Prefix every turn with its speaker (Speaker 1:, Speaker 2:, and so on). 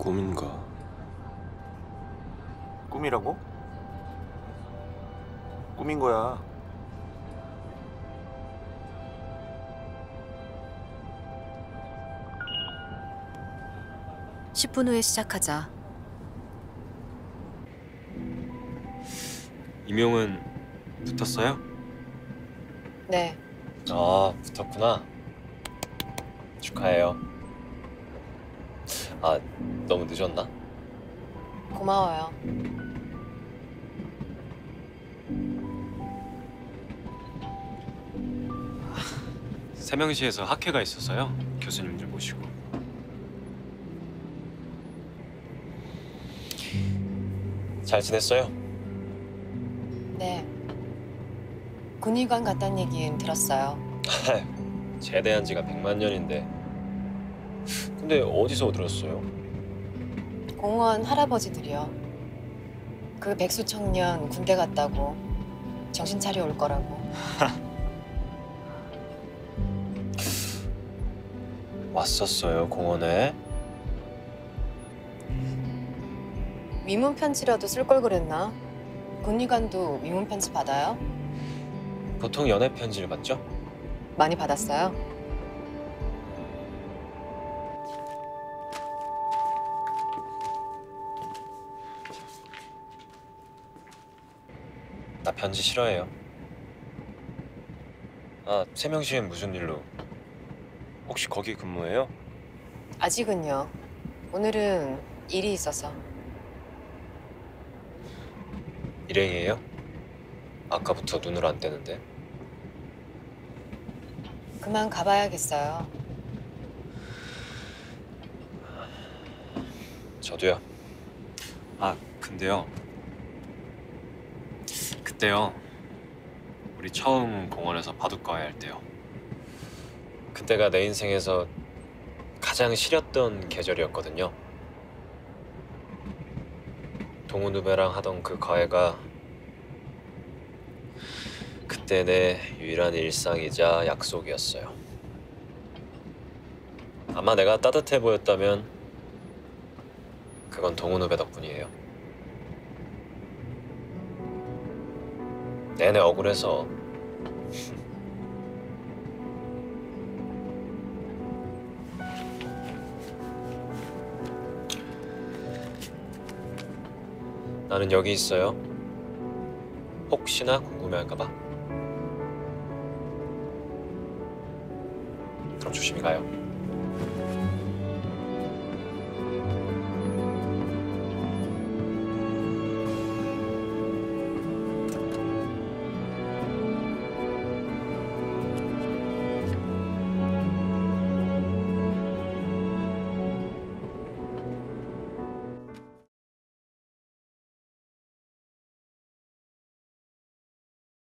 Speaker 1: 꿈인가?
Speaker 2: 꿈이라고? 꿈인 거야.
Speaker 3: (10분) 후에 시작하자.
Speaker 1: 임용은 붙었어요?
Speaker 3: 네.
Speaker 1: 아, 붙었구나. 축하해요. 아, 너무 늦었나?
Speaker 3: 고마워요.
Speaker 1: 세명시에서 학회가 있어서요. 교수님들 모시고. 잘 지냈어요?
Speaker 3: 네. 군의관 갔다는 얘기는 들었어요.
Speaker 1: 제대한 지가 100만 년인데. 근데 어디서 들었어요?
Speaker 3: 공무원 할아버지들이요. 그 백수 청년 군대 갔다고 정신 차려 올 거라고.
Speaker 1: 왔었어요, 공원에.
Speaker 3: 위문 편지라도 쓸 걸 그랬나? 군의관도 위문 편지 받아요?
Speaker 1: 보통 연애 편지를 받죠?
Speaker 3: 많이 받았어요?
Speaker 1: 나 편지 싫어해요. 아, 세명시엔 무슨 일로? 혹시 거기 근무해요?
Speaker 3: 아직은요. 오늘은 일이 있어서.
Speaker 1: 일행이에요? 아까부터 눈을 안 떼는데.
Speaker 3: 그만 가봐야겠어요.
Speaker 1: 저도요. 아, 근데요. 그때요. 우리 처음 공원에서 바둑과외 할 때요. 그때가 내 인생에서 가장 시렸던 계절이었거든요. 동훈 후배랑 하던 그 과외가 그때 내 유일한 일상이자 약속이었어요. 아마 내가 따뜻해 보였다면 그건 동훈 후배 덕분이에요. 내내 억울해서. 나는 여기 있어요. 혹시나 궁금해할까 봐. 그럼 조심히 가요.